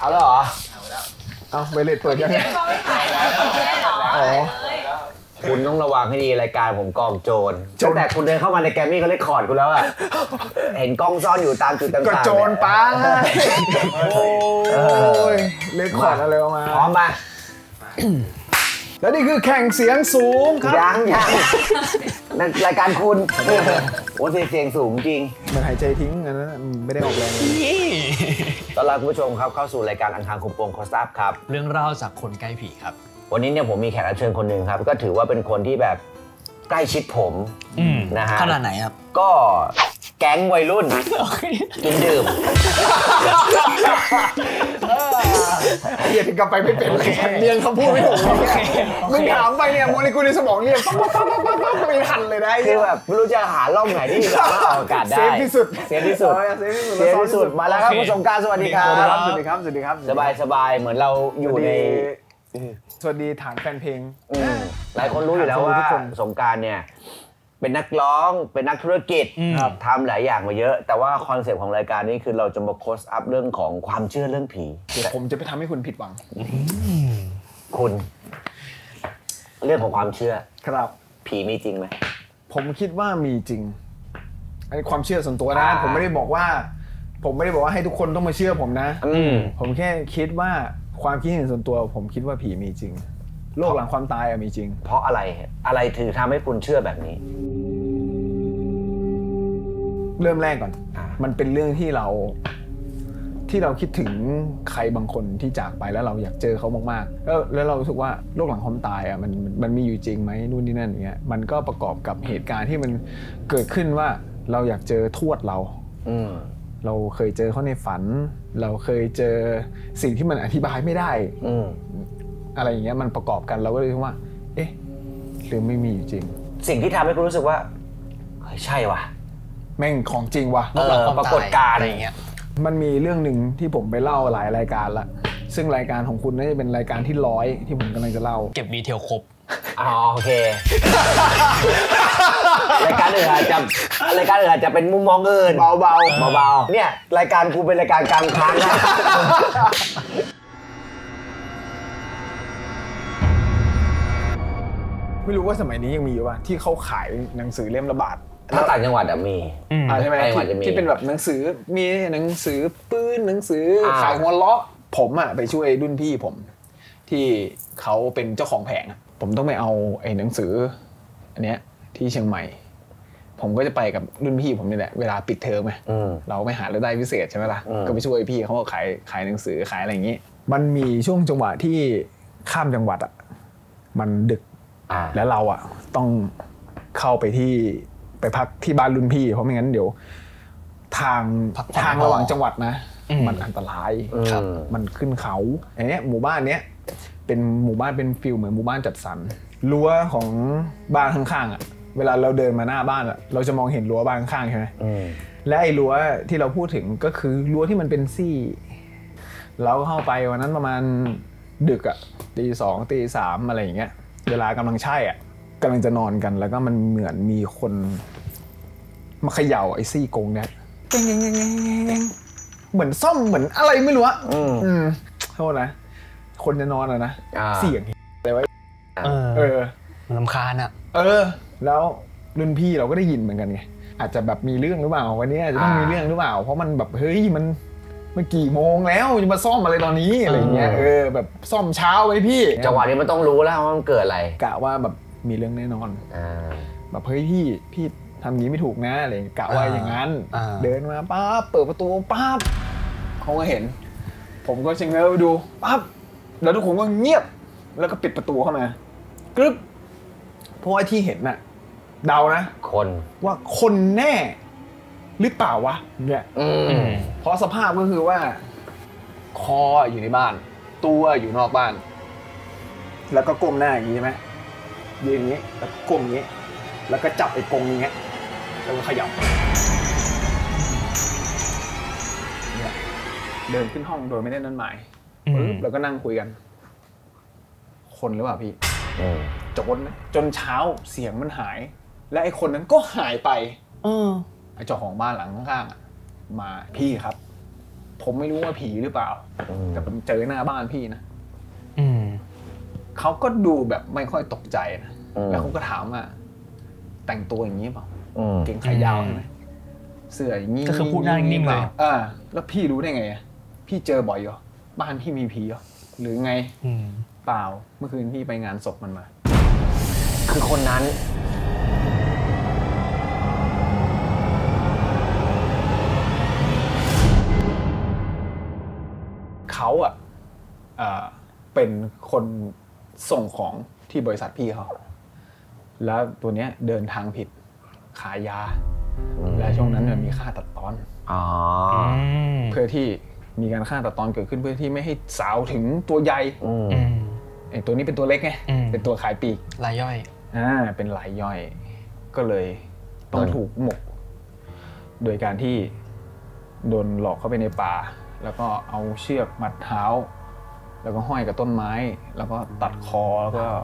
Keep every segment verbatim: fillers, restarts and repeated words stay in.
เอาแล้วเหรอเอาเวเลตเปิดยังไงอ๋อคุณต้องระวังให้ดีรายการผมกองโจรตั้งแต่คุณเดินเข้ามาในแกรมมี่เขาเรคคอร์ดคุณแล้วอะเห็นกล้องซ่อนอยู่ตามจุดต่างๆก็โจรป้าโอ้ยเรคคอร์ดอะไรออกมาพร้อมป่ะแล้วนี่คือแข่งเสียงสูงครับยังยังนั่นรายการคุณโอ้เสียงสูงจริงมันหายใจทิ้งอันนั้นไม่ได้ออกแรงเลยต้อนรับคุณผู้ชมครับเข้าสู่รายการอังคารคุมโปงคอสตัฟครับเรื่องราวจากคนใกล้ผีครับวันนี้เนี่ยผมมีแขกรับเชิญคนหนึ่งครับก็ถือว่าเป็นคนที่แบบใกล้ชิดผมนะฮะขนาดไหนครับก็แก๊งวัยรุ่นกินดื่มเรียนกลับไปไม่เป็นเรียนคำพูดไม่ถูกมึงถามไปเนี่ยโมเลกุลในสมองเรียนปั๊บปั๊บปั๊บปั๊บปั๊บไม่ทันเลยได้คือแบบไม่รู้จะหาล่องไหนที่แบบว่าออกอากาศได้เซฟที่สุดเซฟที่สุดเซฟที่สุดมาแล้วครับคุณสงกรานต์สวัสดีครับสวัสดีครับสวัสดีครับสบายสบายเหมือนเราอยู่ในสวัสดีฐานแฟนเพลงหลายคนรู้อยู่แล้วว่าสงกรานต์เนี่ยเป็นนักร้องเป็นนักธุรกิจทำหลายอย่างมาเยอะแต่ว่าคอนเซปต์ของรายการนี้คือเราจะมาโคสอัพเรื่องของความเชื่อเรื่องผีผมจะไปทำให้คุณผิดหวังคุณเรื่องของความเชื่อครับผีมีจริงไหมผมคิดว่ามีจริงอันนี้ความเชื่อส่วนตัวนะผมไม่ได้บอกว่าผมไม่ได้บอกว่าให้ทุกคนต้องมาเชื่อผมนะผมแค่คิดว่าความคิดเห็นส่วนตัวผมคิดว่าผีมีจริงโลกหลังความตายอะมีจริงเพราะอะไรอะไรถึงทำให้คุณเชื่อแบบนี้เริ่มแรกก่อนมันเป็นเรื่องที่เราที่เราคิดถึงใครบางคนที่จากไปแล้วเราอยากเจอเขามากๆแล้วแล้วเรารู้สึกว่าโลกหลังความตายอ่ะมันมันมีอยู่จริงไหมนู่นนี่นั่นอย่างเงี้ยมันก็ประกอบกับเหตุการณ์ที่มันเกิดขึ้นว่าเราอยากเจอทวดเราเราเคยเจอเขาในฝันเราเคยเจอสิ่งที่มันอธิบายไม่ได้อะไรอย่างเงี้ยมันประกอบกันเราก็เลยคิดว่าเอ๊ะหรือไม่มีอยู่จริงสิ่งที่ทำให้คุณรู้สึกว่าใช่ว่ะแม่งของจริงว่ะปรากฏการณ์อะไรอย่างเงี้ยมันมีเรื่องหนึ่งที่ผมไปเล่าหลายรายการละซึ่งรายการของคุณน่าจะเป็นรายการที่ร้อยที่ผมกำลังจะเล่าเก็บดีเทลครบอ๋อโอเครายการอื่นอาจจะรายการอื่นอาจจะเป็นมุมมองอื่นเบาๆเบาๆเนี่ยรายการกูเป็นรายการกลางค้างนะไม่รู้ว่าสมัยนี้ยังมีอยู่ป่ะที่เขาขายหนังสือเล่มละบาทถ้าต่างจังหวัดมีใช่ไหมที่เป็นแบบหนังสือมีหนังสือปืนหนังสือขายหัวเราะผมอ่ะไปช่วยรุ่นพี่ผมที่เขาเป็นเจ้าของแผงผมต้องไปเอาไอ้หนังสืออันเนี้ยที่เชียงใหม่ผมก็จะไปกับรุ่นพี่ผมนี่แหละเวลาปิดเทอมไงเราไปหารายได้พิเศษใช่ไหมล่ะก็ไปช่วยพี่เขาขายขายหนังสือขายอะไรอย่างนี้มันมีช่วงจังหวะที่ข้ามจังหวัดอ่ะมันดึกแล้วเราอ่ะต้องเข้าไปที่ไปพักที่บ้านรุ่นพี่เพราะไม่งั้นเดี๋ยวทางทางระหว่างจังหวัดนะมันอันตรายมันขึ้นเขาอย่างเนี้ยหมู่บ้านเนี้ยเป็นหมู่บ้านเป็นฟิลเหมือนหมู่บ้านจัดสรรรั้วของบ้านข้างๆอ่ะเวลาเราเดินมาหน้าบ้านอ่ะเราจะมองเห็นรั้วบ้านข้างๆใช่ไหมและไอ้รั้วที่เราพูดถึงก็คือรั้วที่มันเป็นซี่เราเข้าไปวันนั้นประมาณดึกอ่ะตีสองตีสามอะไรอย่างเงี้ยเวลากำลังใช่อ่ะกำลังจะนอนกันแล้วก็มันเหมือนมีคนมาเขย่าไอ้ซี่กงเนี่ยเหมือนซ่อมเหมือนอะไรไม่รู้อะอืมโทษนะคนจะนอนอะนะเสียงอะไรไว้เออรำคาญอะเออแล้วรุ่นพี่เราก็ได้ยินเหมือนกันไงอาจจะแบบมีเรื่องหรือเปล่าวันนี้อาจจะต้องมีเรื่องหรือเปล่าเพราะมันแบบเฮ้ยมันมันกี่โมงแล้วจะมาซ่อมอะไรตอนนี้อะไรเงี้ยเออแบบซ่อมเช้าไว้พี่จังหวะนี้มันต้องรู้แล้วว่ามันเกิดอะไรกะว่าแบบมีเรื่องแน่นอนแบบเฮ้ยพี่พี่ทำงี้ไม่ถูกนะอะไรกะว่าอย่างนั้นเดินมาปั๊บเปิดประตูปั๊บเขาก็เห็นผมก็เชิงเง้อไปดูปั๊บแล้วทุกคนก็เงียบแล้วก็ปิดประตูเข้ามากรึ๊บเพราะว่าที่เห็นน่ะเดานะคนว่าคนแน่หรือเปล่าวะเนี่ยเพราะสภาพก็คือว่าคออยู่ในบ้านตัวอยู่นอกบ้านแล้วก็ก้มหน้าอย่างนี้ใช่ไหมยืนอย่างนี้แล้วก้มอย่างนี้แล้วก็จับไอ้กงอย่างเงี้ยแล้วก็ขยับเนี่ยเดินขึ้นห้องโดยไม่ได้นัดหมายปึ๊บแล้วก็นั่งคุยกันคนหรือเปล่าพี่จนจนเช้าเสียงมันหายและไอ้คนนั้นก็หายไปไอ้เจ้าของบ้านหลังข้างๆมาพี่ครับผมไม่รู้ว่าผีหรือเปล่าแต่ผมเจอหน้าบ้านพี่นะเขาก็ดูแบบไม่ค่อยตกใจนะแล้วเขาก็ถามว่าแต่งตัวอย่างนี้เปล่าเกงขายาวใช่ไหมเสื้ออย่างนี้ก็คือพูดได้นิ่งเลยอ่าแล้วพี่รู้ได้ไงพี่เจอบ่อยเหรอบ้านพี่มีผีเหรอหรือไงเปล่าเมื่อคืนพี่ไปงานศพมันมาคือคนนั้นเขาอ่ะเป็นคนส่งของที่บริษัทพี่เขาแล้วตัวเนี้ยเดินทางผิดขายยาและช่วงนั้นมันมีค่าตัดตอนเพื่อที่มีการฆ่าตัดตอนเกิดขึ้นเพื่อที่ไม่ให้สาวถึงตัวใหญ่ไอ้ตัวนี้เป็นตัวเล็กไงเป็นตัวขายปีกรายย่อยอ่าเป็นรายย่อยก็เลยต้องถูกหมกโดยการที่โดนหลอกเข้าไปในป่าแล้วก็เอาเชือกมัดเท้าแล้วก็ห้อยกับต้นไม้แล้วก็ตัดคอแล้วก็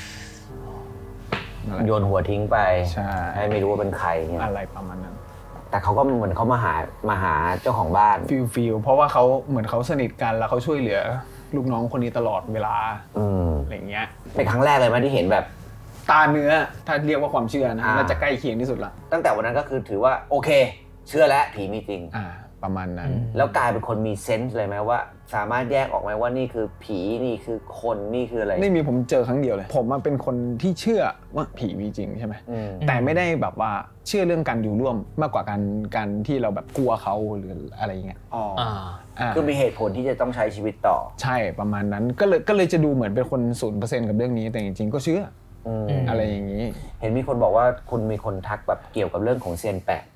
โยนหัวทิ้งไปใช่ให้ไม่รู้ว่าเป็นใครเนี่ยอะไรประมาณนั้นแต่เขาก็เหมือนเขามาหามาหาเจ้าของบ้านฟิลฟิลเพราะว่าเขาเหมือนเขาสนิทกันแล้วเขาช่วยเหลือลูกน้องคนนี้ตลอดเวลาอะไรเงี้ยเป็นครั้งแรกเลยไหมที่เห็นแบบตาเนื้อถ้าเรียกว่าความเชื่อนะน่าจะใกล้เคียงที่สุดละตั้งแต่วันนั้นก็คือถือว่าโอเคเชื่อแล้วผีมีจริงอ่าประมาณนั้นแล้วกลายเป็นคนมีเซนส์เลยไหมว่าสามารถแยกออกไหมว่านี่คือผีนี่คือคนนี่คืออะไรไม่มีผมเจอครั้งเดียวเลยผมมันเป็นคนที่เชื่อว่าผีมีจริงใช่ไหมแต่ไม่ได้แบบว่าเชื่อเรื่องการอยู่ร่วมมากกว่าการการที่เราแบบกลัวเขาหรืออะไรอย่างเงี้ยอ๋อคือมีเหตุผลที่จะต้องใช้ชีวิตต่อใช่ประมาณนั้นก็เลยก็เลยจะดูเหมือนเป็นคนศูนย์เปอร์เซ็นต์กับเรื่องนี้แต่จริงๆก็เชื่ออะไรอย่างนี้เห็นมีคนบอกว่าคุณมีคนทักแบบเกี่ยวกับเรื่องของเซียนแปะ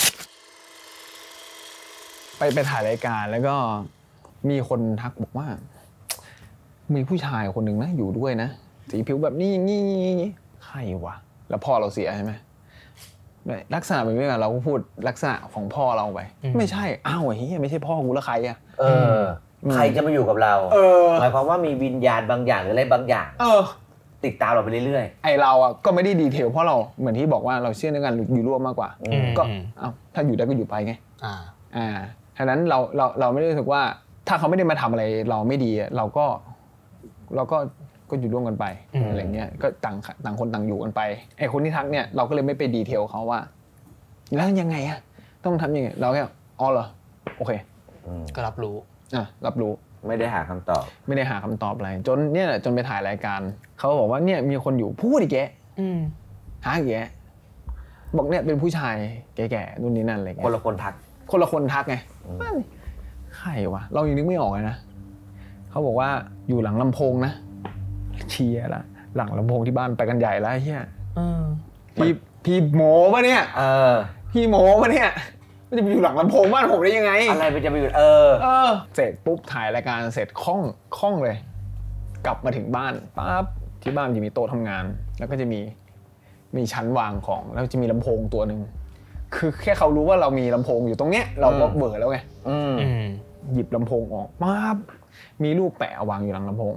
ไปไปถ่ายรายการแล้วก็มีคนทักบอกว่ามีผู้ชายคนหนึ่งนะอยู่ด้วยนะสีผิวแบบนี้อย่างนี้ใครวะแล้วพ่อเราเสียใช่ไหมลักษณะแบบนี้เราก็พูดลักษณะของพ่อเราไปไม่ใช่อ้าวเฮ้ยไม่ใช่พ่อกูแล้วใครอ่ะเออใครจะมาอยู่กับเราหมายความว่ามีวิญญาณบางอย่างหรืออะไรบางอย่างเออติดตามเราไปเรื่อยๆไอเราอ่ะก็ไม่ได้ดีเทลเพราะเราเหมือนที่บอกว่าเราเชื่อในการอยู่ร่วมมากกว่าก็เอ้าถ้าอยู่ได้ก็อยู่ไปไงอ่าอ่าฉะนั้นเราเราเราไม่ได้รู้สึกว่าถ้าเขาไม่ได้มาทำอะไรเราไม่ดีเราก็เราก็ก็อยู่ร่วมกันไปอะไรเงี้ยก็ต่างต่างคนต่างอยู่กันไปไอคนที่ทักเนี่ยเราก็เลยไม่ไปดีเทลเขาว่าแล้วยังไงอะต้องทำยังไงเราแค่อ๋อเหรอโอเคก็รับรู้อ่ะรับรู้ไม่ได้หาคำตอบไม่ได้หาคำตอบอะไรจนเนี่ยจนไปถ่ายรายการเขาบอกว่าเนี่ยมีคนอยู่พูดอีกแกหาอีกแกบอกเนี่ยเป็นผู้ชายแก่ๆนู่นนี่นั่นอะไรเงี้ยคนละคนทักคนละคนทักไงใครวะเรายังนึกไม่ออกเลยนะเขาบอกว่าอยู่หลังลำโพงนะเชียร์ละหลังลำโพงที่บ้านไปกันใหญ่แล้วเฮียพี่พี่โมปะเนี่ยเออพี่โมปะเนี่ยมันจะไปอยู่หลังลำโพงบ้านผมได้ยังไงอะไรมันจะไปอยู่เออเออเสร็จปุ๊บถ่ายรายการเสร็จคล่องคล่องเลยกลับมาถึงบ้านปั๊บที่บ้านจะมีโต๊ะทำงานแล้วก็จะมีมีชั้นวางของแล้วจะมีลำโพงตัวนึงคือแค่เขารู้ว่าเรามีลำโพงอยู่ตรงเนี้ยเราก็เบื่อแล้วไงหยิบลำโพงออกปั๊บมีรูปแปะวางอยู่หลังลำโพง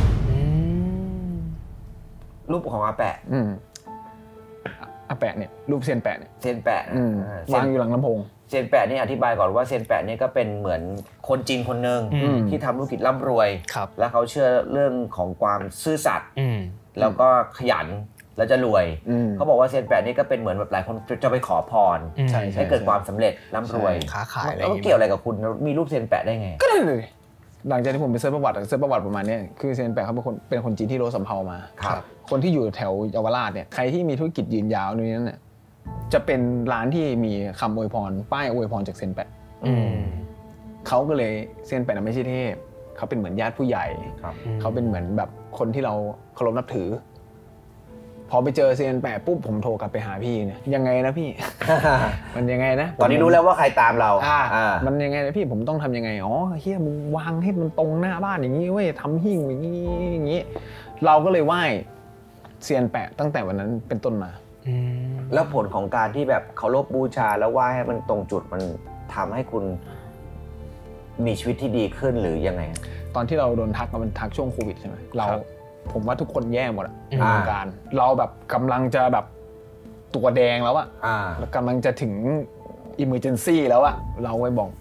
รูปของอาแปะอาแปะเนี่ยรูปเซียนแปะเนี่ยเซียนแปะวางอยู่หลังลำโพงเซียนแปะนี่อธิบายก่อนว่าเซียนแปะนี่ก็เป็นเหมือนคนจีนคนหนึ่งที่ทำธุรกิจร่ำรวยแล้วเขาเชื่อเรื่องของความซื่อสัตย์แล้วก็ขยันแล้วจะรวยเขาบอกว่าเซียนแปะนี่ก็เป็นเหมือนแบบหลายคนจะไปขอพรให้เกิดความสำเร็จร่ำรวยค้าขายอะไรแล้วเกี่ยวอะไรกับคุณมีรูปเซียนแปะได้ไงก็ได้เลยหลังจากที่ผมไปเซิร์ชประวัติเซิร์ชประวัติประมาณนี้คือเซียนแปะเขาเป็นคนเป็นคนจีนที่โลสำเภามาคนที่อยู่แถวเยาวราชเนี่ยใครที่มีธุรกิจยืนยาวนี่นั่นเนี่ยจะเป็นร้านที่มีคำอวยพรป้ายอวยพรจากเซียนแปะเขาก็เลยเซียนแปะไม่ใช่เทพเขาเป็นเหมือนญาติผู้ใหญ่เขาเป็นเหมือนแบบคนที่เราเคารพนับถือพอไปเจอเซียนแปะปุ๊บผมโทรกลับไปหาพี่เนี่ยยังไงนะพี่ มันยังไงนะตอนนี้รู้แล้วว่าใครตามเราอ่ามันยังไงนะพี่ผมต้องทำยังไงอ๋อเฮียมึงวางให้มันตรงหน้าบ้านอย่างนี้เว้ยทำหิ้งอย่างนี้อย่างนี้เราก็เลยไหว้เซียนแปะตั้งแต่วันนั้นเป็นต้นมาแล้วผลของการที่แบบเคารพบูชาแล้วไหว้ให้มันตรงจุดมันทำให้คุณมีชีวิตที่ดีขึ้นหรือยังไงตอนที่เราโดนทักมันทักช่วงโควิดใช่ไหมเราผมว่าทุกคนแย่หมดอ่ะในวงการเราแบบกำลังจะแบบตัวแดงแล้วอ่ะกำลังจะถึง emergency แล้วอ่ะเราไปบอกไป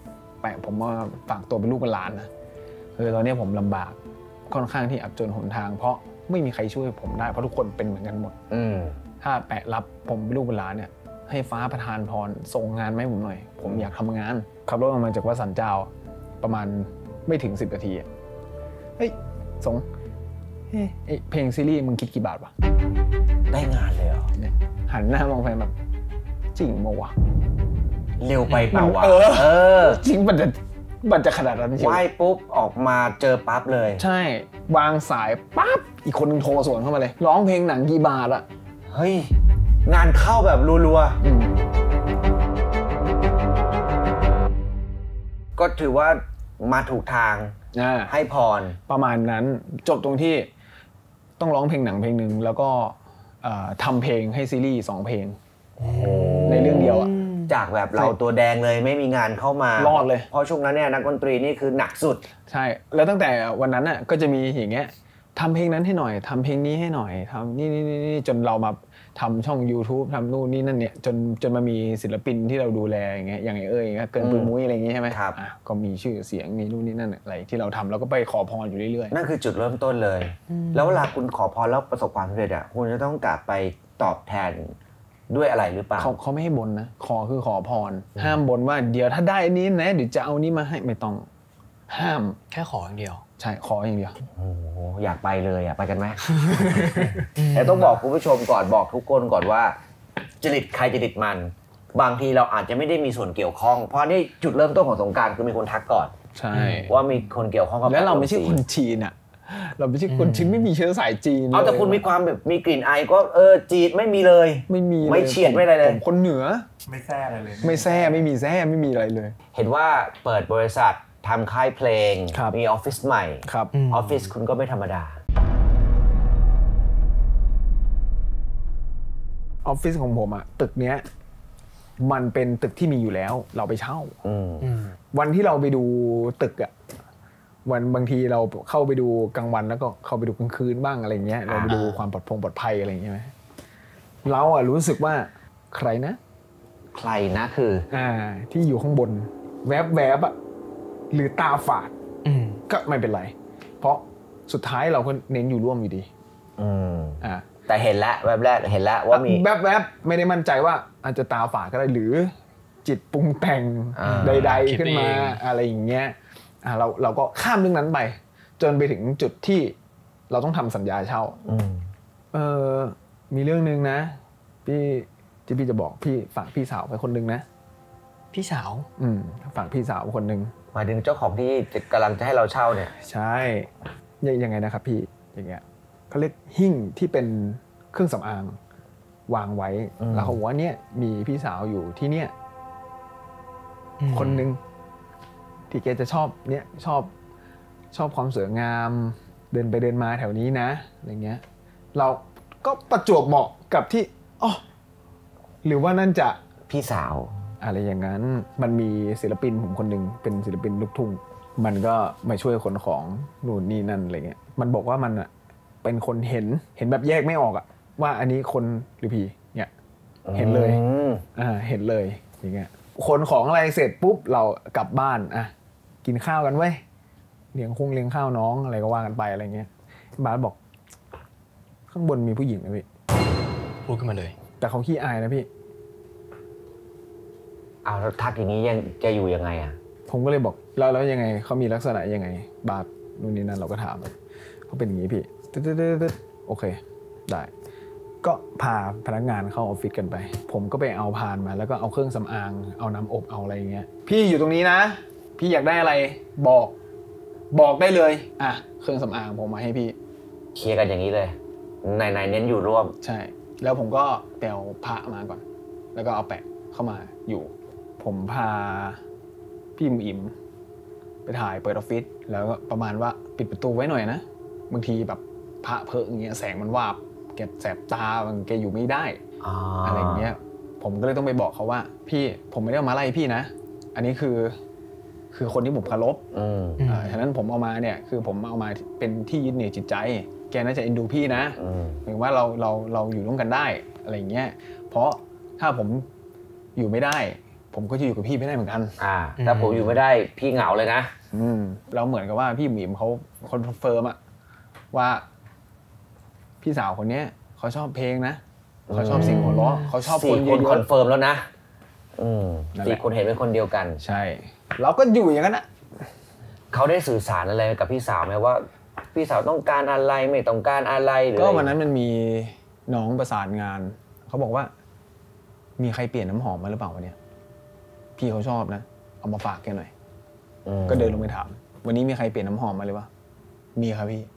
แปะผมมาฝากตัวเป็นลูกเป็นหลานนะเออตอนนี้ผมลำบากค่อนข้างที่อับจนหนทางเพราะไม่มีใครช่วยผมได้เพราะทุกคนเป็นเหมือนกันหมดถ้าแปะรับผมเป็นลูกเป็นหลานเนี่ยให้ฟ้าประทานพรส่งงานมาให้ผมหน่อยผมอยากทำงานขับรถออกมาจากวัดสันเจ้าประมาณไม่ถึงสิบนาทีเฮ้ยสงเฮ้ยเพลงซีรีส์มึงคิดกี่บาทวะได้งานเลยเหรอหันหน้ามองแฟนแบบจริงมั้วะเร็วไปเปล่าวะเออจริงมันจะมันจะขนาดนั้นใช่ไหมไหว้ปุ๊บออกมาเจอปั๊บเลยใช่วางสายปั๊บอีกคนนึงโทรสวนเข้ามาเลยร้องเพลงหนังกี่บาทอะเฮ้ยงานเข้าแบบรัวๆก็ถือว่ามาถูกทางให้พรประมาณนั้นจบตรงที่ต้องร้องเพลงหนังเพลงหนึ่งแล้วก็ทำเพลงให้ซีรีส์สองเพลงในเรื่องเดียวอะจากแบบเราตัวแดงเลยไม่มีงานเข้ามารอดเลยเพราะช่วงนั้นเนี่ยนักดนตรีนี่คือหนักสุดใช่แล้วตั้งแต่วันนั้นน่ะก็จะมีอย่างเงี้ยทำเพลงนั้นให้หน่อยทำเพลงนี้ให้หน่อยทำนี่นี่นี่จนเรามาทำช่อง YouTube ทำนู่นนี่นั่นเนี่ยจนจนมามีศิลปินที่เราดูแลอย่างเงี้ยอย่างไอ้เอ้ยเกินปุยมุ้ยอะไรอย่างงี้ใช่ไหมครับก็มีชื่อเสียงมีนู่นนี่นั่นอะไรที่เราทำแล้วก็ไปขอพรอยู่เรื่อยๆนั่นคือจุดเริ่มต้นเลยแล้วเวลาคุณขอพรแล้วประสบความสำเร็จอ่ะคุณจะต้องกลับไปตอบแทนด้วยอะไรหรือเปล่าเขาเขาไม่ให้บนนะขอคือขอพรห้ามบนว่าเดี๋ยวถ้าได้นี้นะเดี๋ยวจะเอานี้มาให้ไม่ต้องห้ามแค่ขออย่างเดียวใช่ขออย่างเดียวโอ้โหอยากไปเลยอ่ะไปกันไหม แต่ต้องบอกคุณผู้ชมก่อนบอกทุกคนก่อนว่าจริตใครจริตมันบางทีเราอาจจะไม่ได้มีส่วนเกี่ยวข้องเพราะนี่จุดเริ่มต้นของสงกรานต์คือมีคนทักก่อนใช่ว่ามีคนเกี่ยวข้องกับแล้วเราไม่ใช่คนจีนอ่ะเราไม่ใช่คนจีนไม่มีเชื้อสายจีนเอาแต่คุณมีความแบบมีกลิ่นไอก็เออจีนไม่มีเลยไม่มีไม่เฉียดไม่อะไรเลยผมคนเหนือไม่แซ่อะไรเลยไม่แซ่ไม่มีแซ่ไม่มีอะไรเลยเห็นว่าเปิดบริษัททำค่ายเพลงมีออฟฟิศใหม่ออฟฟิศคุณก็ไม่ธรรมดาออฟฟิศของผมอะตึกเนี้ยมันเป็นตึกที่มีอยู่แล้วเราไปเช่าวันที่เราไปดูตึกอะวันบางทีเราเข้าไปดูกลางวันแล้วก็เข้าไปดูกลางคืนบ้างอะไรเงี้ยเราไปดูความปลอดภัยปลอดภัยอะไรอย่างเงี้ยไหมเราอะรู้สึกว่าใครนะใครนะคืออ่าที่อยู่ข้างบนแวบแวบอะหรือตาฝาดก็ไม่เป็นไรเพราะสุดท้ายเราก็เน้นอยู่ร่วมอยู่ดีอ่าแต่เห็นแล้วแวบแรกเห็นแล้วว่ามีแวบแวบไม่ได้มั่นใจว่าอาจจะตาฝาดก็ได้หรือจิตปรุงแต่งใดๆขึ้นมาอะไรอย่างเงี้ยเราเราก็ข้ามเรื่องนั้นไปจนไปถึงจุดที่เราต้องทำสัญญาเช่าเออมีเรื่องนึงนะพี่ที่พี่จะบอกพี่ฝากพี่สาวไปคนนึงนะพี่สาวอืมฝากพี่สาวคนนึงหมายถึงเจ้าของที่กำลังจะให้เราเช่าเนี่ยใช่ยังไงนะครับพี่อย่างเงี้ยเขาเรียกหิ้งที่เป็นเครื่องสำอางวางไว้แล้วเขาบอกว่าเนี่ยมีพี่สาวอยู่ที่เนี่ยคนนึงที่แกจะชอบเนี่ยชอบชอบความสวยงามเดินไปเดินมาแถวนี้นะอะไรเงี้ยเราก็ประจวบเหมาะกับที่อ๋อหรือว่านั่นจะพี่สาวอะไรอย่างนั้นมันมีศิลปินผมคนหนึ่งเป็นศิลปินลูกทุ่งมันก็มาช่วยขนของนู่นนี่นั่นอะไรเงี้ยมันบอกว่ามันอ่ะเป็นคนเห็นเห็นแบบแยกไม่ออกอ่ะว่าอันนี้คนหรือผีเนี่ยเห็นเลยอ่าเห็นเลยอย่างเงี้ยขนของอะไรเสร็จปุ๊บเรากลับบ้านอ่ะกินข้าวกันเว้ยเลี้ยงคงเลี้ยงข้าวน้องอะไรก็ว่ากันไปอะไรเงี้ยบาสบอกข้างบนมีผู้หญิงนะพี่พูดขึ้นมาเลยแต่เขาขี้อายนะพี่เอาแล้วทักอย่างนี้ยังจะอยู่ยังไงอ่ะผมก็เลยบอกแล้วแล้วยังไงเขามีลักษณะยังไงบาสนู่นนี่นั่นเราก็ถามเขาเป็นอย่างนี้พี่ตึ๊ดๆๆโอเคได้ก็พาพนักงานเข้าออฟฟิศกันไปผมก็ไปเอาพานมาแล้วก็เอาเครื่องสำอางเอาน้ำอบเอาอะไรอย่างเงี้ยพี่อยู่ตรงนี้นะพี่อยากได้อะไรบอกบอกได้เลยอ่ะเครื่องสำอางผมมาให้พี่เคลียร์กันอย่างนี้เลยในในเน้นอยู่ร่วมใช่แล้วผมก็ไปเอาพระมาก่อนแล้วก็เอาแปะเข้ามาอยู่ผมพาพี่อิมไปถ่ายเปิดออฟฟิศแล้วก็ประมาณว่าปิดประตูไว้หน่อยนะบางทีแบบพระเพิงอย่างเงี้ยแสงมันวาบแกแสบตาแกอยู่ไม่ได้ อ, อะไรอย่างเงี้ยผมก็เลยต้องไปบอกเขาว่าพี่ผมไม่ได้เอามาไล่พี่นะอันนี้คือคือคนที่ผมเคารพอ่าฉะนั้นผมเอามาเนี่ยคือผมเอามาเป็นที่ยึดเหนี่ยวจิตใจแกน่าจะเอ็นดูพี่นะหมายว่าเราเราเราอยู่ร่วมกันได้อะไรอย่างเงี้ยเพราะถ้าผมอยู่ไม่ได้ผมก็จะอยู่กับพี่ไม่ได้เหมือนกันอ่าถ้าผมอยู่ไม่ได้พี่เหงาเลยนะอืมแล้วเหมือนกับว่าพี่หมีมเขาคอนเฟิร์มอะว่าพี่สาวคนนี้เขาชอบเพลงนะเขาชอบเสียงหัวเราะเขาชอบคนเยอะๆสี่คนคอนเฟิร์มแล้วนะอืมสี่คนเห็นเป็นคนเดียวกันใช่เราก็อยู่อย่างนั้นนะเขาได้สื่อสารอะไรกับพี่สาวไหมว่าพี่สาวต้องการอะไรไม่ต้องการอะไรหรือก็วันนั้นมันมีน้องประสานงานเขาบอกว่ามีใครเปลี่ยนน้ำหอมมาหรือเปล่าวันนี้พี่เขาชอบนะเอามาฝากแกหน่อยก็เดินลงไปถามวันนี้มีใครเปลี่ยนน้ำหอมมาหรือเปล่ามีครับพี่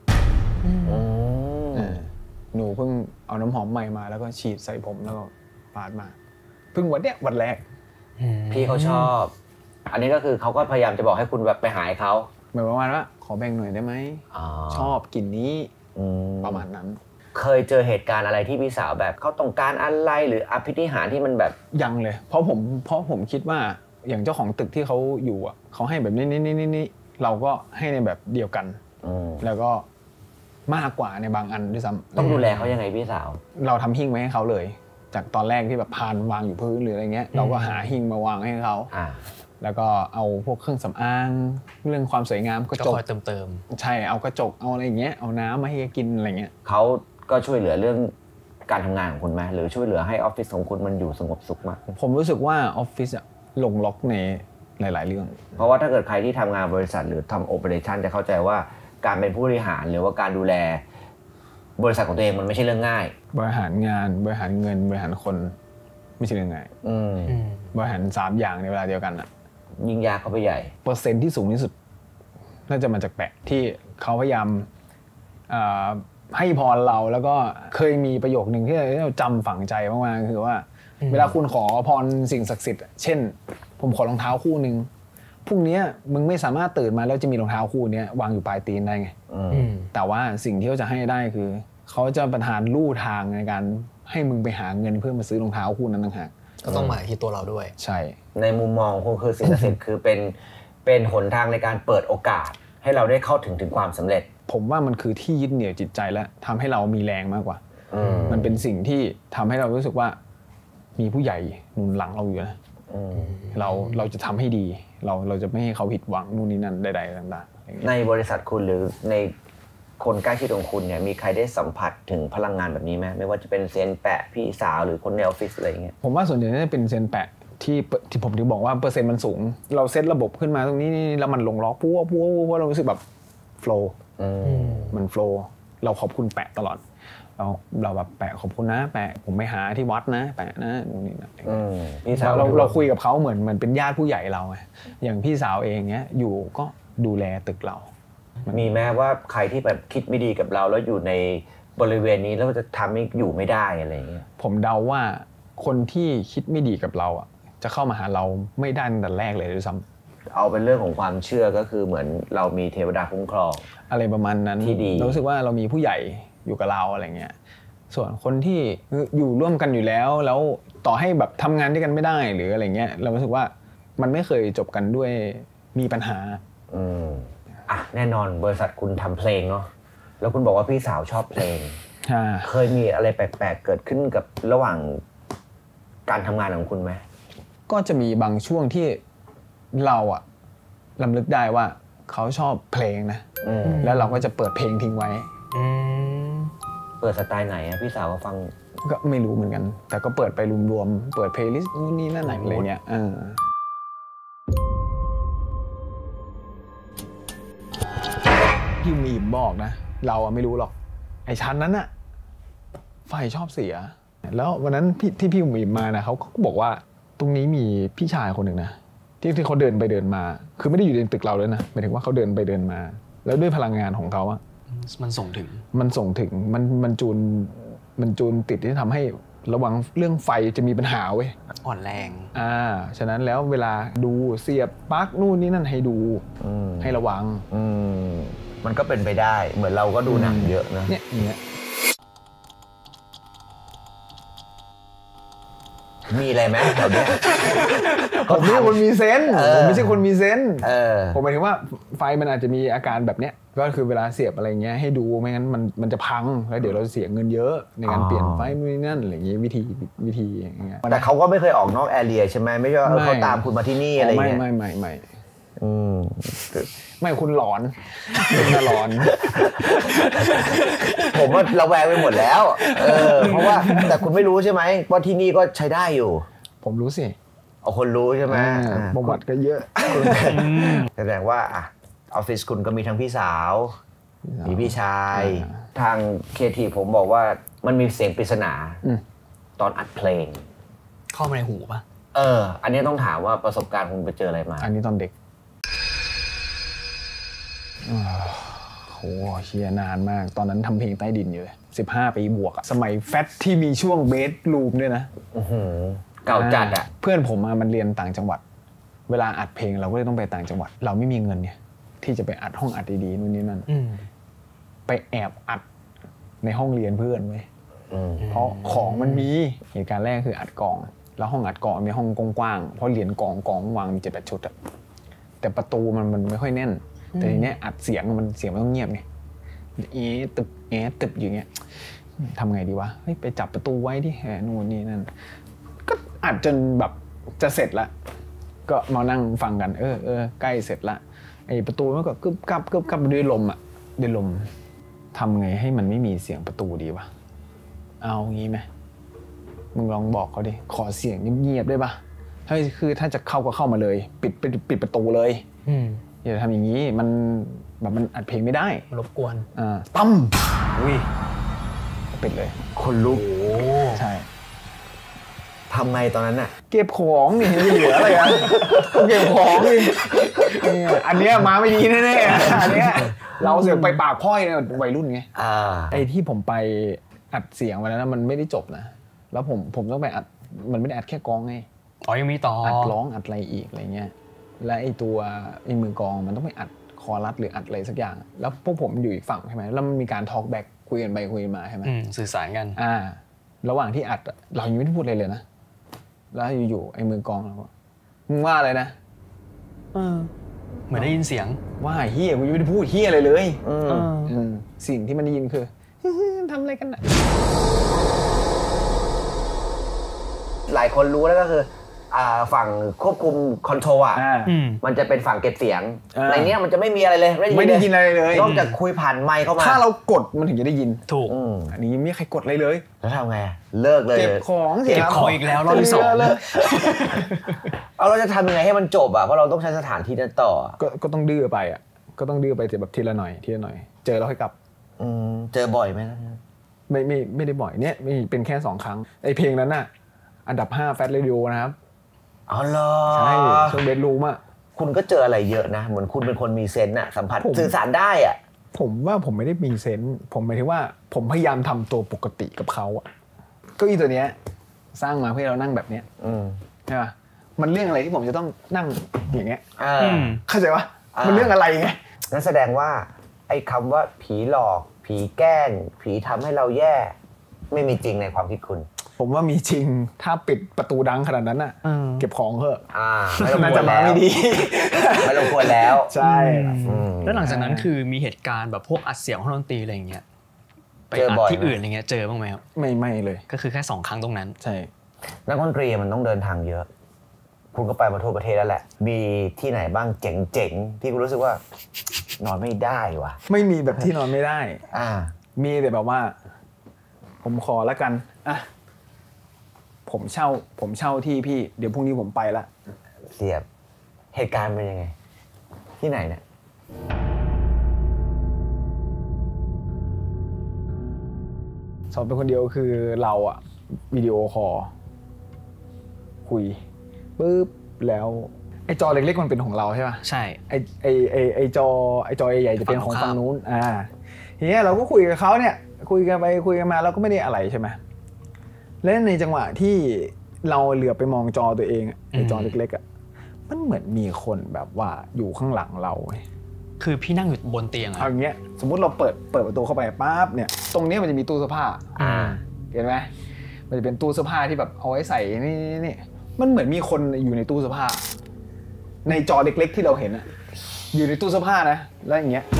หนูเพิ่งเอาน้ำหอมใหม่มาแล้วก็ฉีดใส่ผมแล้วก็ปาดมาเพิ่งวันเนี้ยวันแรกพี่เขาชอบอันนี้ก็คือเขาก็พยายามจะบอกให้คุณแบบไปหาเขาเหมือนประมาณว่าขอแบ่งหน่อยได้ไหมชอบกลิ่นนี้ประมาณนั้นเคยเจอเหตุการณ์อะไรที่พี่สาวแบบเขาต้องการอะไรหรืออภินิหารที่มันแบบยังเลยเพราะผมเพราะผมคิดว่าอย่างเจ้าของตึกที่เขาอยู่อ่ะเขาให้แบบนี้นี่นี่นี่เราก็ให้ในแบบเดียวกันแล้วก็มากกว่าในบางอันด้วยซ้ำต้องดูแลเขายังไงพี่สาวเราทำหิ้งไว้ให้เขาเลยจากตอนแรกที่แบบพานวางอยู่พื้นหรืออะไรเงี้ยเราก็หาหิ้งมาวางให้เขาแล้วก็เอาพวกเครื่องสำอางเรื่องความสวยงามกระจกเติมเติมใช่เอากระจกเอาอะไรอย่างเงี้ยเอาน้ำมาให้กินอะไรเงี้ยเขาก็ช่วยเหลือเรื่องการทำงานของคุณไหมหรือช่วยเหลือให้ออฟฟิศของคุณมันอยู่สงบสุขมากผมรู้สึกว่าออฟฟิศอะลงล็อกในหลายๆเรื่องเพราะว่าถ้าเกิดใครที่ทำงานบริษัทหรือทำโอเปอเรชั่นจะเข้าใจว่าการเป็นผู้บริหารหรือว่าการดูแลบริษัทของตัวเองมันไม่ใช่เรื่องง่ายบริหารงานบริหารเงินบริหารคนไม่ใช่เรื่องง่ายบริหารสามอย่างในเวลาเดียวกันอะยิ่งยากเข้าไปใหญ่เปอร์เซ็นต์ที่สูงที่สุดน่าจะมาจากแปะที่เขาพยายามให้พรเราแล้วก็เคยมีประโยคนึงที่เราจำฝังใจมากๆคือว่าเวลาคุณขอพรสิ่งศักดิ์สิทธิ์เช่นผมขอรองเท้าคู่นึงพรุ่งนี้มึงไม่สามารถตื่นมาแล้วจะมีรองเท้าคู่นี้วางอยู่ปลายตีนได้ไงแต่ว่าสิ่งที่เขาจะให้ได้คือเขาจะประทานลู่ทางในการให้มึงไปหาเงินเพื่อมาซื้อรองเท้าคู่นั้นต่างหากก็ต้องมาที่ตัวเราด้วยใช่ในมุมมองคุณคือสิ่งศักดิ์สิทธิ์คือเป็นเป็นหนทางในการเปิดโอกาสให้เราได้เข้าถึงถึงความสำเร็จผมว่ามันคือที่ยึดเหนี่ยวจิตใจและทำให้เรามีแรงมากกว่ามันเป็นสิ่งที่ทำให้เรารู้สึกว่ามีผู้ใหญ่หนุนหลังเราอยู่นะเราเราจะทำให้ดีเราเราจะไม่ให้เขาผิดหวังนู่นนี่นั่นใดๆต่างๆในบริษัทคุณหรือในคนใกล้ชิดของคุณเนี่ยมีใครได้สัมผัสถึงพลังงานแบบนี้ไหมไม่ว่าจะเป็นเซนแปะพี่สาวหรือคนในออฟฟิศอะไรอย่างเงี้ยผมว่าส่วนใหญ่น่าจะเป็นเซนแปะที่ที่ผมถึงบอกว่าเปอร์เซ็นต์มันสูงเราเซตระบบขึ้นมาตรงนี้แล้วมันลงล็อกปุ๊บปุ๊บปุ๊บเรารู้สึกแบบโฟล์มันโฟล์เราขอบคุณแปะตลอดเราเราแบบแปะขอบคุณนะแปะผมไปหาที่วัดนะแปะนะนี่นะเราเราคุยกับเขาเหมือนเหมือนเป็นญาติผู้ใหญ่เราไงอย่างพี่สาวเองเนี้ยอยู่ก็ดูแลตึกเรามีแม้ว่าใครที่แบบคิดไม่ดีกับเราแล้วอยู่ในบริเวณนี้แล้วจะทำให้อยู่ไม่ได้อะไรอย่างเงี้ยผมเดาว่าคนที่คิดไม่ดีกับเราอ่ะจะเข้ามาหาเราไม่ได้ตั้งแต่แรกเลยด้วยซ้ำเอาเป็นเรื่องของความเชื่อก็คือเหมือนเรามีเทวดาคุ้มครองอะไรประมาณนั้นที่ดีรู้สึกว่าเรามีผู้ใหญ่อยู่กับเราอะไรเงี้ยส่วนคนที่อยู่ร่วมกันอยู่แล้วแล้วต่อให้แบบทำงานด้วยกันไม่ได้หรืออะไรเงี้ยเรารู้สึกว่ามันไม่เคยจบกันด้วยมีปัญหาอืมอ่ะแน่นอนบริษัทคุณทำเพลงเนาะแล้วคุณบอกว่าพี่สาวชอบเพลงเคยมีอะไรแปลกๆเกิดขึ้นกับระหว่างการทำงานของคุณไหมก็จะมีบางช่วงที่เราอะรำลึกได้ว่าเขาชอบเพลงนะแล้วเราก็จะเปิดเพลงทิ้งไว้เปิดสไตล์ไหนอะพี่สาวก็ฟังก็ไม่รู้เหมือนกันแต่ก็เปิดไปรวมๆเปิดเพลย์ลิสต์นู่นนี่นั่นอะไรเงี้ยพี่มีบอกนะเราไม่รู้หรอกไอ้ชั้นนั้นอะไฟชอบเสียแล้ววันนั้นที่พี่มีมานะเขาก็บอกว่าตรงนี้มีพี่ชายคนหนึ่งนะที่ที่เขาเดินไปเดินมาคือไม่ได้อยู่ในตึกเราเลยนะหมายถึงว่าเขาเดินไปเดินมาแล้วด้วยพลังงานของเขาอะมันส่งถึงมันส่งถึงมันมันจูนมันจูนติดที่ทำให้ระวังเรื่องไฟจะมีปัญหาเว้ยอ่อนแรงอ่าฉะนั้นแล้วเวลาดูเสียบปลั๊กนู่นนี่นั่นให้ดูให้ระวังมันก็เป็นไปได้เหมือนเราก็ดูหนังเยอะนะเนี่ยอย่างเงี้ยมีอะไรไหมแถวเนี้ยผมไม่ใช่คนมีเซนส์ผมไม่ใช่คนมีเซนส์ผมหมายถึงว่าไฟมันอาจจะมีอาการแบบเนี้ยก็คือเวลาเสียบอะไรเงี้ยให้ดูไม่งั้นมันมันจะพังแล้วเดี๋ยวเราเสียเงินเยอะในการเปลี่ยนไฟนี่นั่นอะไรอย่างงี้วิธีวิธีอย่างเงี้ยแต่เขาก็ไม่เคยออกนอกแอเรียใช่ไหมไม่ใช่ว่าเขาตามคุณมาที่นี่อะไรเงี้ยไม่ไม่ไม่อืมไม่คุณหลอนคุณน่าหลอนผมว่าระแวงไปหมดแล้วเออเพราะว่าแต่คุณไม่รู้ใช่ไหมว่าที่นี่ก็ใช้ได้อยู่ผมรู้สิเอาคนรู้ใช่ไหมประวัติก็เยอะแสดงว่าอ่ะออฟฟิศคุณก็มีทั้งพี่สาวมีพี่ชายทางเคทีผมบอกว่ามันมีเสียงปริศนาตอนอัดเพลงเข้ามาในหูป่ะเอออันนี้ต้องถามว่าประสบการณ์คุณไปเจออะไรมาอันนี้ตอนเด็กโหเชียร์นานมากตอนนั้นทำเพลงใต้ดินอยู่เลยสิบห้าปีบวกอะสมัยแฟตที่มีช่วงเบสรูมด้วยนะเก่าจัดอะเพื่อนผมมันเรียนต่างจังหวัดเวลาอัดเพลงเราก็เลยต้องไปต่างจังหวัดเราไม่มีเงินเนี่ยที่จะไปอัดห้องอัดดีๆนู่นนี่นั่นไปแอบอัดในห้องเรียนเพื่อนไว้เพราะของมันมีเหตุการณ์แรกคืออัดกองแล้วห้องอัดกองมีห้องกว้างๆเพราะเหรียญกองกองวางมีเจ็ดแปดชุดอะแต่ประตูมันมันไม่ค่อยแน่นแต่ทีนี้อัดเสียงมันเสียงมันต้องเงียบไงเอ๊ะตึบเอ๊ะตึบอยู่เงี้ยทำไงดีวะเฮ้ยไปจับประตูไว้ที่แหนู่นนี่นั่นก็อัดจนแบบจะเสร็จละก็มานั่งฟังกันเออเออใกล้เสร็จละไอประตูมันก็กึบกับกึบกับด้วยลมอ่ะด้วยลมทำไงให้มันไม่มีเสียงประตูดีวะเอางี้ไหมมึงลองบอกเขาดิขอเสียงเงียบๆได้ปะเฮ้ยคือถ้าจะเข้าก็เข้ามาเลยปิดปิดประตูเลยอย่าทำอย่างนี้มันแบบมันอัดเพลงไม่ได้รบกวนอ่าตั้มอุ้ยปิดเลยคนลุกใช่ทำไงตอนนั้นน่ะเก็บของนี่ไม่เหลืออะไรอ่ะเก็บของนี่อันเนี้ยมาไม่ดีแน่ๆอันเนี้ยเราเสือกไปปากพ้อยเนี่ยวัยรุ่นไงไอ้ที่ผมไปอัดเสียงวันนั้นมันไม่ได้จบนะแล้วผมผมต้องไปอัดมันไม่ได้อัดแค่กองไงอ๋อยังมีต่ออัดร้องอัดอะไรอีกอะไรเงี้ยและไอ้ตัวไอ้มือกองมันต้องไปอัดคอรัสหรืออัดอะไรสักอย่างแล้วพวกผมอยู่อีกฝั่งใช่ไหมแล้วมันมีการทอล์กแบ็กคุยกันไปคุยมาใช่ไหมสื่อสารกันอ่าระหว่างที่อัดเรายังไม่ได้พูดอะไรเลยนะแล้วอยู่ๆไอ้มือกองเรามึงว่าอะไรนะเออเหมือนได้ยินเสียงว่าเฮียกูยังไม่ได้พูดเฮียอะไรเลยสิ่งที่มันได้ยินคือทำอะไรกันนะหลายคนรู้แล้วก็คือฝั่งควบคุมคอนโทรลอ่ะมันจะเป็นฝั่งเก็บเสียงในเนี้ยมันจะไม่มีอะไรเลยไม่ได้ยินอะไรเลยนอกจากคุยผ่านไมค์เข้ามาถ้าเรากดมันถึงจะได้ยินถูกอันนี้ไม่มีใครกดอะไรเลยแล้วทำไงเลิกเลยเก็บของเก็บของอีกแล้วรอบที่สองเอาเราจะทำยังไงให้มันจบอ่ะเพราะเราต้องใช้สถานที่นั้นต่อก็ก็ต้องดื้อไปอ่ะก็ต้องดื้อไปแต่แบบทีละหน่อยทีละหน่อยเจอแล้วค่อยกลับเจอบ่อยไหมไม่ไม่ไม่ได้บ่อยเนี่ยมีเป็นแค่สองครั้งไอเพลงนั้นน่ะอันดับห้าแฟตเรดิโอนะครับอ๋อเหรอใช่ช่วงเบสรูมอ่ะคุณก็เจออะไรเยอะนะเหมือนคุณเป็นคนมีเซนส์อะสัมผัสสื่อสารได้อ่ะผมว่าผมไม่ได้มีเซนส์ผมหมายถึงว่าผมพยายามทำตัวปกติกับเขาอ่ะเก้าอี้ตัวเนี้ยสร้างมาเพื่อเรานั่งแบบเนี้ยใช่ป่ะมันเรื่องอะไรที่ผมจะต้องนั่งอย่างเงี้ยเข้าใจป่ะมันเรื่องอะไรไงนั่นแสดงว่าไอ้คำว่าผีหลอกผีแกล้งผีทำให้เราแย่ไม่มีจริงในความคิดคุณผมว่ามีจริงถ้าปิดประตูดังขนาดนั้นน่ะเก็บของเถอะน่าจะมาไม่ดีไม่รบกวนแล้วใช่แล้วหลังจากนั้นคือมีเหตุการณ์แบบพวกอัดเสียงห้องดนตรีอะไรอย่างเงี้ยไปอัดที่อื่นอะไรเงี้ยเจอบ้างไหมครับไม่ไม่เลยก็คือแค่สองครั้งตรงนั้นใช่นักดนตรีมันต้องเดินทางเยอะคุณก็ไปมาทั่วประเทศแล้วแหละมีที่ไหนบ้างเจ๋งๆที่คุณรู้สึกว่านอนไม่ได้วะไม่มีแบบที่นอนไม่ได้อ่ามีแต่แบบว่าผมขอแล้วกันอ่ะผมเช่าผมเช่าที่พี่เดี๋ยวพรุ่งนี้ผมไปละเสียบเหตุการณ์เป็นยังไงที่ไหนเนี่ยสอนเป็นคนเดียวคือเราอะวิดีโอคอลคุยปึ๊บแล้วไอ้จอเล็กๆมันเป็นของเราใช่ป่ะใช่ไอ้ไอ้ไอ้ไอ้จอไอ้จอใหญ่ๆจะเป็นของฝั่งนู้นอ่าทีนี้เราก็คุยกับเขาเนี่ยคุยกันไปคุยกันมาเราก็ไม่ได้อะไรใช่ไหมและในจังหวะที่เราเหลือบไปมองจอตัวเองไอ้จอเล็กๆอ่ะมันเหมือนมีคนแบบว่าอยู่ข้างหลังเราคือพี่นั่งอยู่บนเตียงอะอย่างเงี้ยสมมุติเราเปิดเปิดประตูเข้าไปปั๊บเนี่ยตรงนี้มันจะมีตู้เสื้อผ้าเห็นไหมมันจะเป็นตู้เสื้อผ้าที่แบบเอาไว้ใส่นี่นี่มันเหมือนมีคนอยู่ในตู้เสื้อผ้าในจอเล็กๆที่เราเห็นอะอยู่ในตู้เสื้อผ้านะแล้วอย่างเงี้ย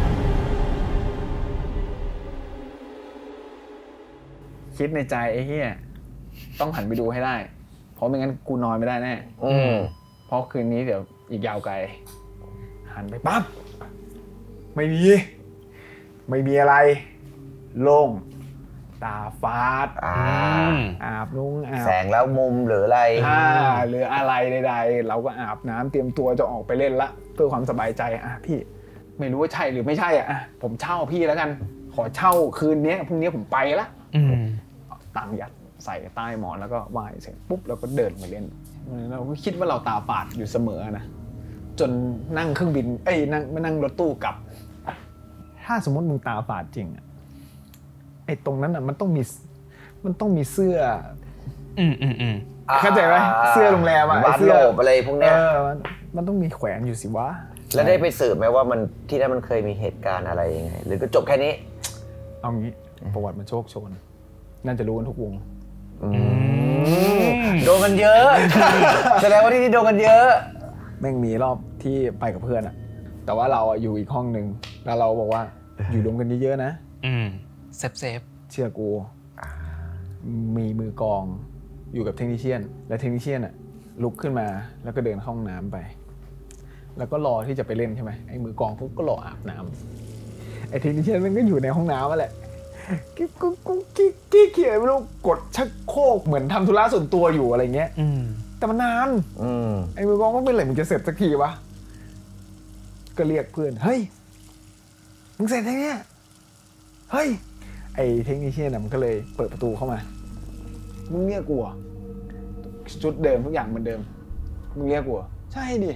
คิดในใจไอ้เหี้ยต้องหันไปดูให้ได้เพราะไม่งั้นกูนอนไม่ได้แน่เพราะคืนนี้เดี๋ยวอีกยาวไกลหันไปปั๊บไม่มีไม่มีอะไรโล่งตาฟาดอาบนุ่งอาบแสงแล้วมุมหรืออะไรหรืออะไรใดๆเราก็อาบน้ำเตรียมตัวจะออกไปเล่นละเพื่อความสบายใจอ่ะพี่ไม่รู้ว่าใช่หรือไม่ใช่อ่ะผมเช่าพี่แล้วกันขอเช่าคืนนี้พรุ่งนี้ผมไปละตังยัดใส่ใต้หมอนแล้วก็วายเสร็จปุ๊บเราก็เดินไปเล่นเราก็คิดว่าเราตาฝาดอยู่เสมอนะจนนั่งเครื่องบินเอ้ยนั่งไม่นั่งรถตู้กลับถ้าสมมติมึงตาฝาดจริงอ่ะไอ้ตรงนั้นอ่ะมันต้องมีมันต้องมีเสื้ออืมอืมอืมเข้าใจไหมเสื้อโรงแรมอ่ะเสื้ออะไรพวกเนี้ยมันต้องมีแขวนอยู่สิวะแล้วได้ไปสืบไหมว่ามันที่นั่นมันเคยมีเหตุการณ์อะไรยังไงหรือก็จบแค่นี้เอางี้ประวัติมันโชคโชนน่าจะรู้กันทุกวงโดนกันเยอะแสดงว่าที่นี่โดนกันเยอะแม่งมีรอบที่ไปกับเพื่อนอะแต่ว่าเราอยู่อีกห้องนึงแล้วเราบอกว่าอยู่รวมกันเยอะๆนะเซฟเซฟเชื่อกูมีมือกองอยู่กับเทคนิเชียนและเทคนิเชียนอะลุกขึ้นมาแล้วก็เดินเข้าห้องน้ำไปแล้วก็รอที่จะไปเล่นใช่ไหมไอ้มือกองก็รออาบน้ำไอ้เทคนิเชียนมันก็อยู่ในห้องน้ำนั่นแหละกิ๊กกุ๊กกุ๊กกิ๊กกิ๊กเขียนไม่รู้กดชักโครกเหมือนทำธุระส่วนตัวอยู่อะไรเงี้ยแต่มันนานไอ้มือกองก็เป็นอะไรมึงจะเสร็จสักทีวะก็เรียกเพื่อนเฮ้ยมึงเสร็จยังเนี่ยเฮ้ยไอ้เทคนิคเชียนมันก็เลยเปิดประตูเข้ามามึงเรียกกูอ่ะชุดเดิมทุกอย่างเหมือนเดิมมึงเรียกกูใช่ดิ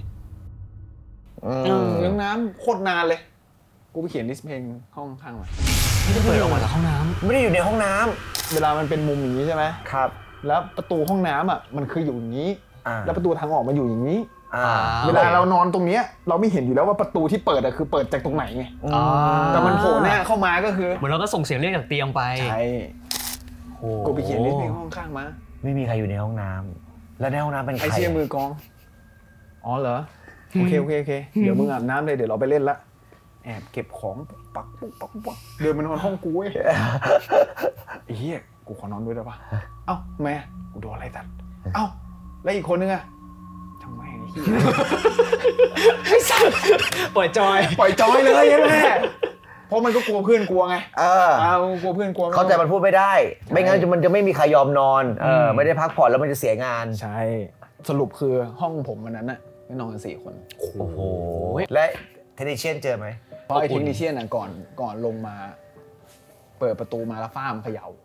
อยู่ในน้ำโคตรนานเลยกูไปเขียนลิสต์เพลงห้องข้างมาไม่ได้เปิดออกมาจากห้องน้ำไม่ได้อยู่ในห้องน้ำเวลามันเป็นมุมอย่างนี้ใช่ไหมครับแล้วประตูห้องน้ำอ่ะมันคืออยู่อย่างนี้แล้วประตูทางออกมันอยู่อย่างนี้เวลาเรานอนตรงนี้เราไม่เห็นอยู่แล้วว่าประตูที่เปิดอะคือเปิดจากตรงไหนไงแต่มันโผล่หน้าเข้ามาก็คือเหมือนเราก็ส่งเสียงเรียกจากเตียงไปใช่กูไปเขียนลิสต์เพลงห้องข้างมาไม่มีใครอยู่ในห้องน้ำแล้วในห้องน้ำเป็นใครไอเชี่ยมือกองอ๋อเหรอโอเคโอเคโอเคเดี๋ยวมึงอาบน้ำเลยเดี๋ยวเราไปเล่นละแอบเก็บของปักปุ๊บปักปุ๊บเดินมานอนห้องกูเว้ยไอ้เหี้ยกูขอนอนด้วยได้ปะเอ้าแม่กูโดนอะไรตัดเอ้าแล้วอีกคนนึงอะทำไมไอ้เหี้ยไอ้สัสปล่อยจอยปล่อยจอยเลยแม่เพราะมันก็กลัวเพื่อนกลัวไงเออกลัวเพื่อนกลัวเข้าใจมันพูดไม่ได้ไม่งั้นมันจะไม่มีใครยอมนอนเออไม่ได้พักผ่อนแล้วมันจะเสียงานใช่สรุปคือห้องผมวันนั้นน่ะไม่นอนกันสี่คนโอ้โหและเทคนิเชียนเจอไหมเพราะไอ้เทคนิเชียนน่ะก่อนก่อนลงมาเปิดประตูมาแล้วฟ้ามันเขย่า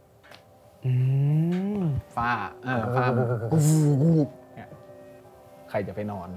ฟ้าเออฟ้าใครจะไปนอน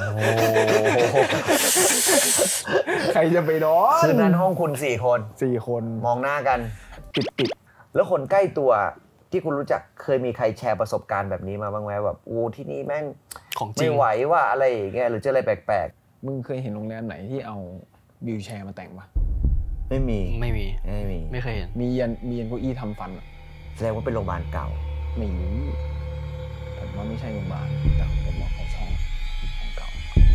ใครจะไปนอนคืนนั้นห้องคุณสี่คนสี่คนมองหน้ากันปิดๆแล้วคนใกล้ตัวที่คุณรู้จักเคยมีใครแชร์ประสบการณ์แบบนี้มาบ้างไหมแบบโอ้ที่นี่แม่งไม่ไหวว่าอะไรอย่างเงี้ยหรือเจออะไรแปลกๆมึงเคยเห็นโรงแรมไหนที่เอาวิวแชร์มาแต่งปะไม่มีไม่มีไม่มีไม่เคยเห็นมียันมียันเก้าอี้ทำฟันแสดงว่าเป็นโรงพยาบาลเก่าไม่รู้ผมว่าไม่ใช่โรงพยาบาลแต่ผมว่าเขาช่องของเก่า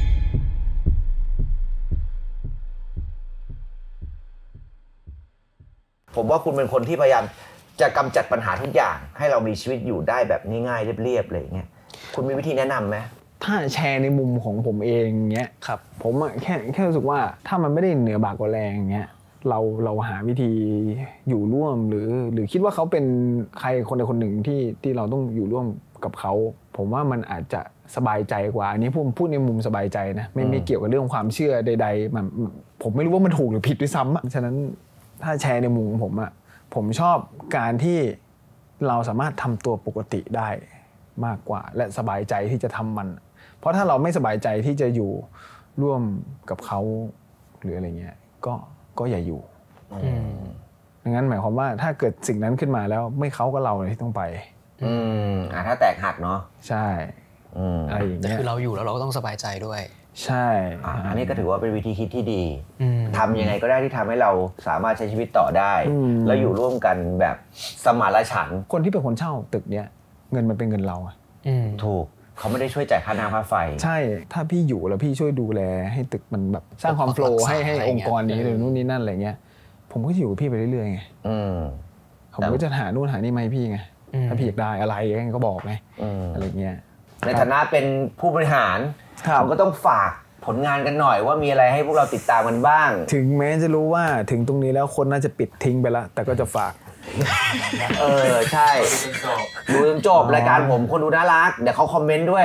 ผมว่าคุณเป็นคนที่พยายามจะกำจัดปัญหาทุกอย่างให้เรามีชีวิตอยู่ได้แบบง่ายๆเรียบๆเลยอย่างเงี้ยคุณมีวิธีแนะนำไหมถ้าแชร์ในมุมของผมเองเงี้ยครับผมอะแค่แค่รู้สึกว่าถ้ามันไม่ได้เหนือบากกว่าแรงเงี้ยเราเราหาวิธีอยู่ร่วมหรือหรือคิดว่าเขาเป็นใครคนใดคนหนึ่งที่ที่เราต้องอยู่ร่วมกับเขาผมว่ามันอาจจะสบายใจกว่าอันนี้ผมพูดในมุมสบายใจนะไม่ไม่เกี่ยวกับเรื่องความเชื่อใดๆมันผมไม่รู้ว่ามันถูกหรือผิดด้วยซ้ำอ่ะฉะนั้นถ้าแชร์ในมุมของผมอ่ะผมชอบการที่เราสามารถทำตัวปกติได้มากกว่าและสบายใจที่จะทำมันเพราะถ้าเราไม่สบายใจที่จะอยู่ร่วมกับเขาหรืออะไรเงี้ยก็ก็อย่าอยู่ดังนั้นหมายความว่าถ้าเกิดสิ่งนั้นขึ้นมาแล้วไม่เขาก็เราเลยที่ต้องไปอืมอ่าถ้าแตกหักเนาะใช่อะไรอย่างเงี้ยแต่คือเราอยู่แล้วเราก็ต้องสบายใจด้วยใช่อันนี้ก็ถือว่าเป็นวิธีคิดที่ดีทำยังไงก็ได้ที่ทำให้เราสามารถใช้ชีวิตต่อได้แล้วอยู่ร่วมกันแบบสมานฉันท์คนที่เป็นคนเช่าตึกเนี้ยเงินมันเป็นเงินเราถูกเขาไม่ได้ช่วยจ่ายค่าน้ำค่าไฟใช่ถ้าพี่อยู่แล้วพี่ช่วยดูแลให้ตึกมันแบบสร้างความโฟลว์ให้ให้องค์กรนี้หรือนู่นนี่นั่นอะไรเงี้ยผมก็อยู่กับพี่ไปเรื่อยๆไงผมก็จะหานู่นหานี่มาให้พี่ไงถ้าพี่อยากได้อะไรก็บอกไงอะไรเงี้ยในฐานะเป็นผู้บริหารผมก็ต้องฝากผลงานกันหน่อยว่ามีอะไรให้พวกเราติดตามกันบ้างถึงแม้จะรู้ว่าถึงตรงนี้แล้วคนน่าจะปิดทิ้งไปแล้วแต่ก็จะฝากเออใช่ดูจนจบรายการผมคนดูน่ารักเดี๋ยวเขาคอมเมนต์ด้วย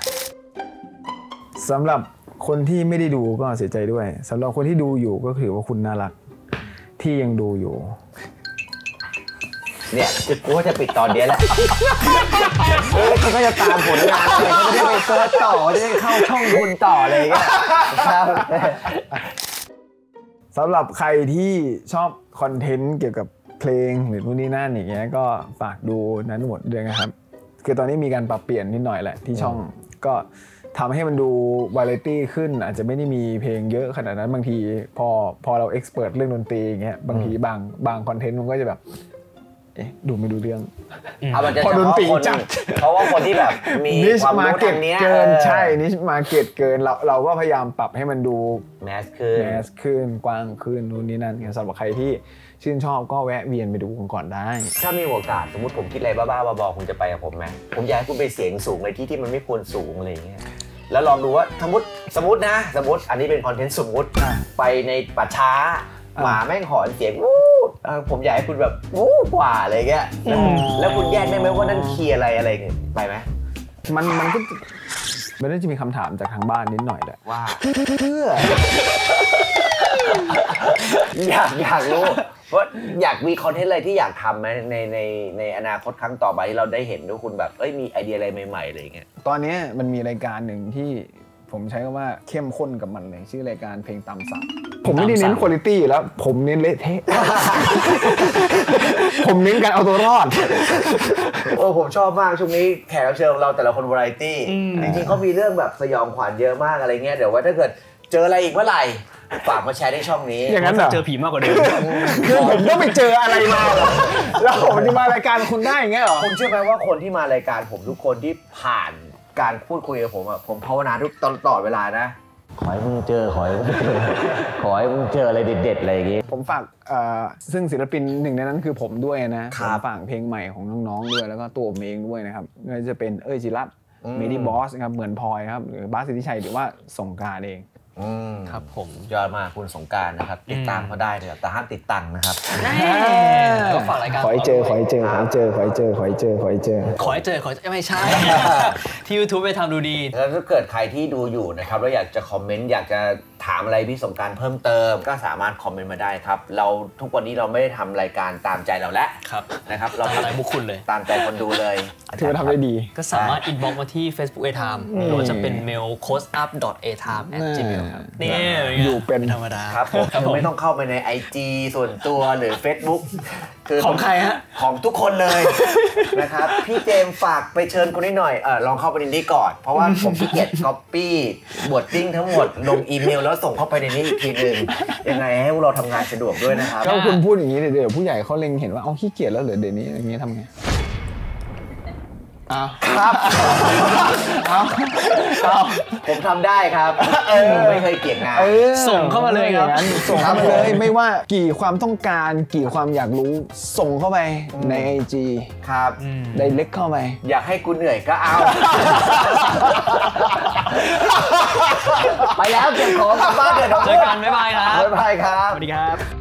สำหรับคนที่ไม่ได้ดูก็เสียใจด้วยสำหรับคนที่ดูอยู่ก็ถือว่าคุณน่ารักที่ยังดูอยู่เนี่ยกูว่าจะปิดตอนเดียวแหละเออเขาก็จะตามผลงานอะไรเขาจะได้ไปเซิร์ชต่อจะได้เข้าช่องคุณต่ออะไรอย่างเงี้ยครับสำหรับใครที่ชอบคอนเทนต์เกี่ยวกับเพลงหรือนู่นนี่นั่นอย่างเงี้ยก็ฝากดูนั้นหมดด้วยนะครับคือตอนนี้มีการปรับเปลี่ยนนิดหน่อยแหละที่ช่องก็ทำให้มันดูวาไรตี้ขึ้นอาจจะไม่ได้มีเพลงเยอะขนาดนั้นบางทีพอพอเราเอ็กซ์เพิร์ทเรื่องดนตรีอย่างเงี้ยบางทีบางบางคอนเทนต์มันก็จะแบบเอ๊ะดูไม่ดูเรื่องพอดนตรีจัดเพราะว่าคนที่แบบมีความรู้ทางนี้เกินใช่นิชมาร์เก็ตเกินเราเราก็พยายามปรับให้มันดูแมสขึ้นแมสขึ้นกว้างขึ้นนู่นนี่นั่นสำหรับใครที่ชื่นชอบก็แวะเวียนไปดูกันก่อนได้ถ้ามีโอกาสสมมติผมคิดอะไรบ้าๆบอๆคุณจะไปกับผมไหมผมอยากให้คุณไปเสียงสูงในที่ที่มันไม่ควรสูงอะไรอย่างเงี้ยแล้วลองดูว่าสมมติสมมตินะสมมติอันนี้เป็นคอนเทนต์สมมติไปในป่าช้าหมาแม่งหอนเสียงวู้ผมอยากให้คุณแบบวู้กว่าอะไรเงี้ยแล้วคุณแยกได้ไหมว่านั่นคีย์อะไรอะไรไปไหมมันมันก็มันน่าจะมีคำถามจากทางบ้านนิดหน่อยแหละว่าเพื่ออยากอยากรู้ว่าอยากมีคอนเทนต์อะไรที่อยากทำไหมในในในอนาคตครั้งต่อไปที่เราได้เห็นด้วยคุณแบบเอ้ยมีไอเดียอะไรใหม่ๆอะไรเงี้ยตอนนี้มันมีรายการหนึ่งที่ผมใช้คำว่าเข้มข้นกับมันเลยชื่อรายการเพลงตามสั่งผมไม่ได้เน้นคุณภาพอยู่แล้วผมเน้นเละเทะผมเน้นการเอาตัวรอดโอ้ผมชอบมากช่วงนี้แขกรับเชิญของเราแต่ละคนวาไรตี้จริงๆเขามีเรื่องแบบสยองขวัญเยอะมากอะไรเงี้ยเดี๋ยวว่าถ้าเกิดเจออะไรอีกเมื่อไหร่ฝากมาแชร์ในช่องนี้อย่างนั้นเหรอเจอผีมากกว่าเดิมคือผมต้องไปเจออะไรมาแล้วผมจะมารายการคุณได้อย่างเงี้ยเหรอผมเชื่อไหมว่าคนที่มารายการผมทุกคนที่ผ่านการพูดคุยกับผมอ่ะผมภาวนาทุกตอนต่อเวลานะขอให้มึงเจอขอให้มึงเจอขอให้มึงเจออะไรเด็ดๆอะไรอย่างงี้ผมฝากซึ่งศิลปินหนึ่งในนั้นคือผมด้วยนะผมฝากเพลงใหม่ของน้องๆด้วยแล้วก็ตัวผมเองด้วยนะครับก็จะเป็นเอ้ยจิรัตน์เมดี้บอสนะครับเหมือนพลอยครับหรือบาสสิทธิชัยหรือว่าสงกรานต์เองครับผมยอดมากคุณสงกรานต์นะครับติดตามเขาได้เลยแต่ห้ามติดตังค์นะครับก็ฝากรายการขอให้เจอขอให้เจอขอให้เจอขอให้เจอขอให้เจอขอให้เจอขอให้เจอขอไม่ใช่ที่ YouTube ไปทำดูดีแล้วถ้าเกิดใครที่ดูอยู่นะครับแล้วอยากจะคอมเมนต์อยากจะถามอะไรพี่สงกรานต์เพิ่มเติมก็สามารถคอมเมนต์มาได้ครับเราทุกวันนี้เราไม่ได้ทำรายการตามใจเราแล้วนะครับเราทำอะไรบุคคลเลยตามใจคนดูเลยถือว่าทำได้ดีก็สามารถอินบ็อกซ์มาที่ Facebook เอ ไทม์ หรือว่าจะเป็นเมล โค้ชอัพ ดอท เอ ไทม์ แอท จีเมล ครับนี่อยู่เป็นธรรมดาครับผมไม่ต้องเข้าไปใน ไอ จี ส่วนตัวหรือ Facebook คือของใครฮะของทุกคนเลยนะครับพี่เจมฝากไปเชิญคนนี้หน่อยเออลองเข้าไปในนี้ก่อนเพราะว่าผมขี้เกียจ copy บวดติ้งทั้งหมดลงอีเมลแล้วส่งเข้าไปในนี้อีกทีนึงยังไงให้พวกเราทำงานสะดวกด้วยนะครับถ้าคุณพูดอย่างนี้เดี๋ยวผู้ใหญ่เขาเล็งเห็นว่าเอาขี้เกียจแล้วเหลือเดี๋ยวนี้อย่างนี้ทำไงครับผมทำได้ครับไม่เคยเกียจงานส่งเข้ามาเลยครับส่งเข้ามาเลยไม่ว่ากี่ความต้องการกี่ความอยากรู้ส่งเข้าไปใน ไอ จีครับได้เล็กเข้าไปอยากให้กูเหนื่อยก็เอาไปแล้วเก็บของกลับบ้านเดี๋ยวเจอกันบ๊ายบายครับบ๊ายบายครับสวัสดีครับ